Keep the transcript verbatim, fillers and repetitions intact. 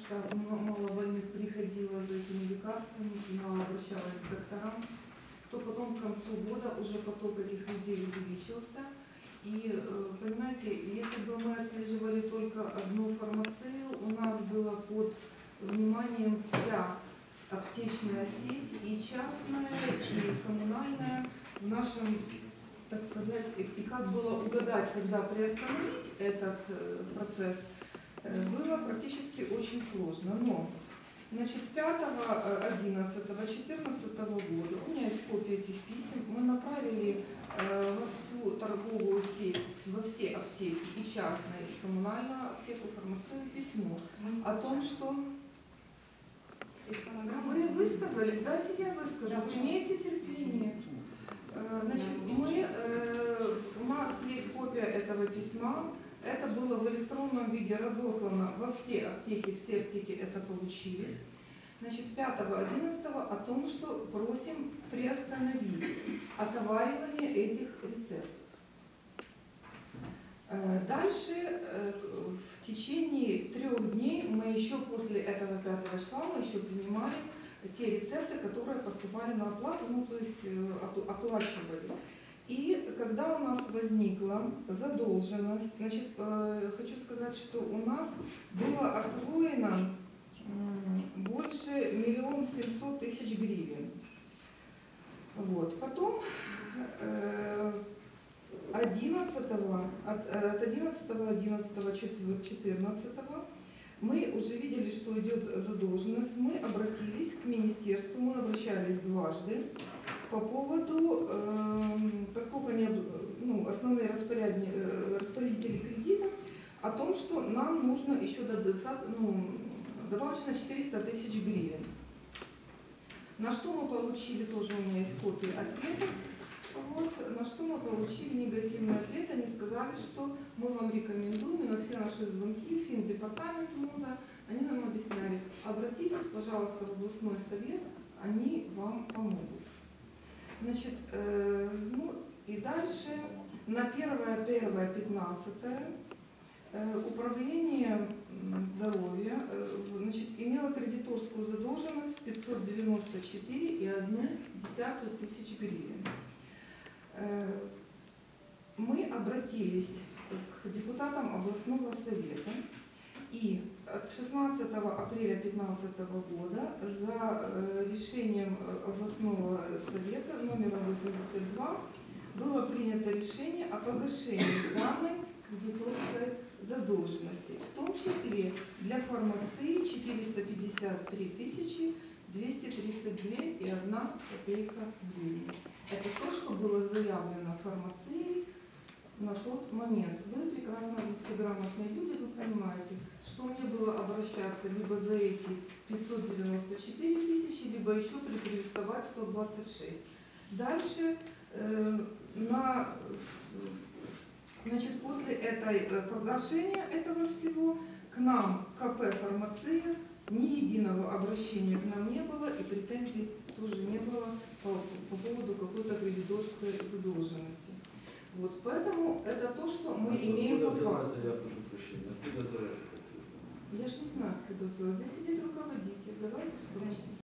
что мало больных приходило за этими лекарствами и мало обращалось к докторам, то потом к концу года уже поток этих людей увеличился. И, понимаете, если бы мы отслеживали только одну фармацию, у нас было под вниманием вся аптечная сеть, и частная, и коммунальная в нашем, так сказать, и как было угадать, когда приостановить этот процесс, было практически очень сложно. Но, значит, пятого, одиннадцатого, четырнадцатого года, у меня есть копия этих писем, мы направили э, во всю торговую сеть, во все аптеки, и частные, и коммунальную аптеку, фармацию, письмо о том, что вы высказались, дайте я выскажусь, имейте терпение. Значит, мы, э, у нас есть копия этого письма, это было в электронном виде разослано во все аптеки, все аптеки это получили. Значит, пятого одиннадцатого о том, что просим приостановить отоваривание этих рецептов. Дальше, в течение трех дней, мы еще после этого пятого числа, мы еще принимали те рецепты, которые поступали на оплату, ну то есть оплачивали. И когда у нас возникла задолженность, значит, хочу сказать, что у нас было освоено больше миллион семьсот тысяч гривен. Вот. Потом одиннадцатого, от, от одиннадцатого одиннадцатого четырнадцатого мы уже видели, что идет задолженность. Мы обратились к министерству, мы обращались дважды по поводу, э, поскольку они, ну, основные распорядители кредита, о том, что нам нужно еще ну, добавочно четыреста тысяч гривен. На что мы получили, тоже у меня есть копия ответов. Вот, на что мы получили негативный ответ. Они сказали, что мы вам рекомендуем, и на все наши звонки в финдепартамент МУЗа, они нам объясняли, обратитесь, пожалуйста, в областной совет, они вам помогут. Значит, э, ну и дальше на первое первое пятнадцатое э, управление здоровья э, значит, имело кредиторскую задолженность пятьсот девяносто четыре и одну десятую тысяч гривен. Мы обратились к депутатам областного совета, и от шестнадцатого апреля две тысячи пятнадцатого года за решением областного совета номером восемьдесят два было принято решение о погашении данной кредиторской задолженности, в том числе для фармации четыреста пятьдесят три тысячи двести тридцать две и одна копейка гривен. Это то, что было заявлено фармацией на тот момент. Вы прекрасно, вы все грамотные люди, вы понимаете, что мне было обращаться либо за эти пятьсот девяносто четыре тысячи, либо еще приплюсовать сто двадцать шесть. Дальше, э, на, значит, после этой погашения этого всего к нам КП «Фармация» ни единого обращения к нам не было, и претензий тоже не было по, по поводу какой-то кредиторской задолженности. Вот, поэтому это то, что мы а имеем по факту. Я прошу прощения, откуда взялась эта цифра? Я же не знаю, откуда взялась. Здесь сидит руководитель, давайте спросим.